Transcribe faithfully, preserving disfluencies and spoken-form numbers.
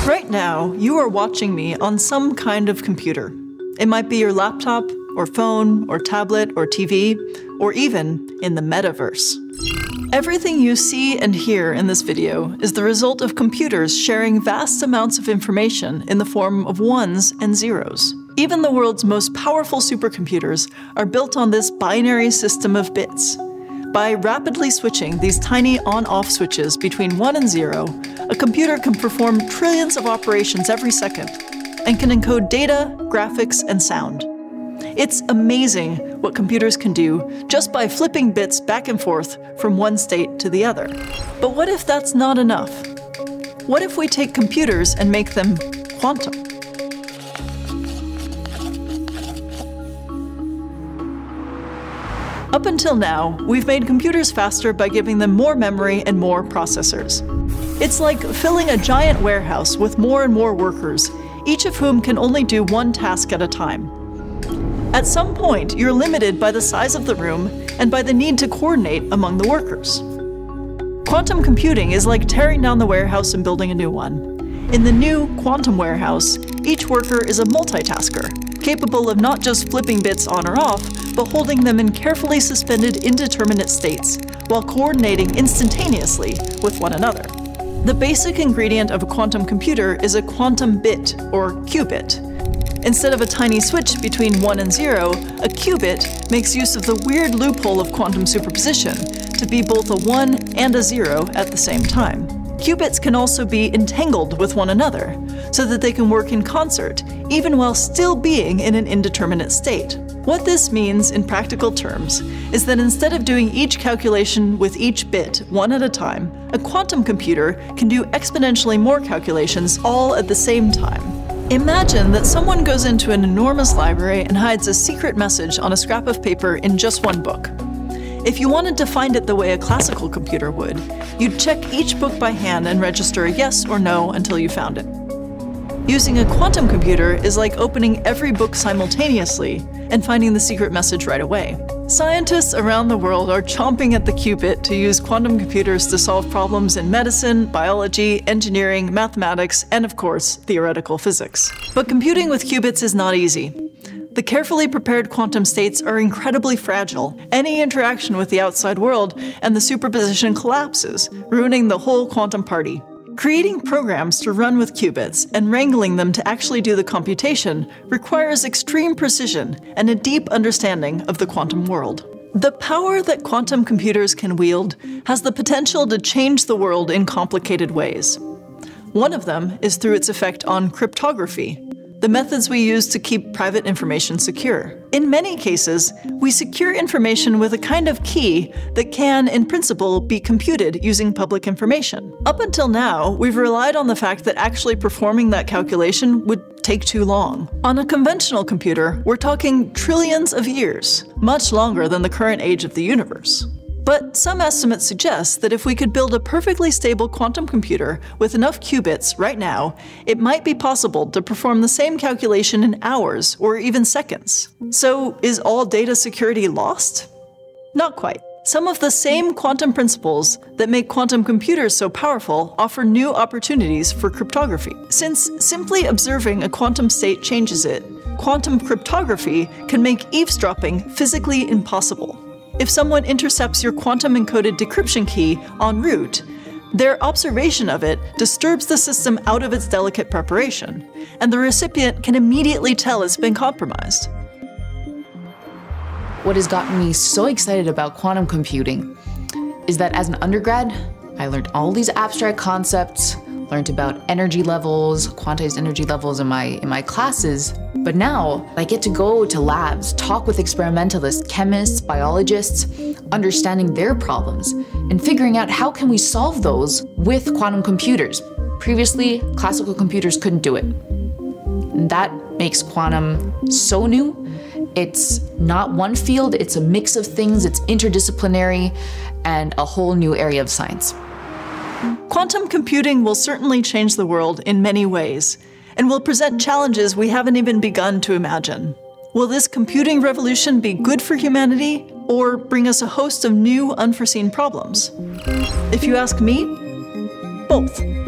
Right now, you are watching me on some kind of computer. It might be your laptop, or phone, or tablet, or T V, or even in the metaverse. Everything you see and hear in this video is the result of computers sharing vast amounts of information in the form of ones and zeros. Even the world's most powerful supercomputers are built on this binary system of bits. By rapidly switching these tiny on-off switches between one and zero, a computer can perform trillions of operations every second and can encode data, graphics, and sound. It's amazing what computers can do just by flipping bits back and forth from one state to the other. But what if that's not enough? What if we take computers and make them quantum? Up until now, we've made computers faster by giving them more memory and more processors. It's like filling a giant warehouse with more and more workers, each of whom can only do one task at a time. At some point, you're limited by the size of the room and by the need to coordinate among the workers. Quantum computing is like tearing down the warehouse and building a new one. In the new quantum warehouse, each worker is a multitasker, capable of not just flipping bits on or off, but holding them in carefully suspended indeterminate states, while coordinating instantaneously with one another. The basic ingredient of a quantum computer is a quantum bit, or qubit. Instead of a tiny switch between one and zero, a qubit makes use of the weird loophole of quantum superposition to be both a one and a zero at the same time. Qubits can also be entangled with one another, so that they can work in concert, even while still being in an indeterminate state. What this means in practical terms is that instead of doing each calculation with each bit one at a time, a quantum computer can do exponentially more calculations all at the same time. Imagine that someone goes into an enormous library and hides a secret message on a scrap of paper in just one book. If you wanted to find it the way a classical computer would, you'd check each book by hand and register a yes or no until you found it. Using a quantum computer is like opening every book simultaneously and finding the secret message right away. Scientists around the world are chomping at the qubit to use quantum computers to solve problems in medicine, biology, engineering, mathematics, and of course, theoretical physics. But computing with qubits is not easy. The carefully prepared quantum states are incredibly fragile. Any interaction with the outside world and the superposition collapses, ruining the whole quantum party. Creating programs to run with qubits and wrangling them to actually do the computation requires extreme precision and a deep understanding of the quantum world. The power that quantum computers can wield has the potential to change the world in complicated ways. One of them is through its effect on cryptography, the methods we use to keep private information secure. In many cases, we secure information with a kind of key that can, in principle, be computed using public information. Up until now, we've relied on the fact that actually performing that calculation would take too long. On a conventional computer, we're talking trillions of years, much longer than the current age of the universe. But some estimates suggest that if we could build a perfectly stable quantum computer with enough qubits right now, it might be possible to perform the same calculation in hours or even seconds. So is all data security lost? Not quite. Some of the same quantum principles that make quantum computers so powerful offer new opportunities for cryptography. Since simply observing a quantum state changes it, quantum cryptography can make eavesdropping physically impossible. If someone intercepts your quantum-encoded decryption key en route, their observation of it disturbs the system out of its delicate preparation, and the recipient can immediately tell it's been compromised. What has gotten me so excited about quantum computing is that as an undergrad, I learned all these abstract concepts, learned about energy levels, quantized energy levels in my, in my classes. But now I get to go to labs, talk with experimentalists, chemists, biologists, understanding their problems and figuring out how can we solve those with quantum computers. Previously, classical computers couldn't do it. And that makes quantum so new. It's not one field, it's a mix of things, it's interdisciplinary, and a whole new area of science. Quantum computing will certainly change the world in many ways, and will present challenges we haven't even begun to imagine. Will this computing revolution be good for humanity, or bring us a host of new, unforeseen problems? If you ask me, both.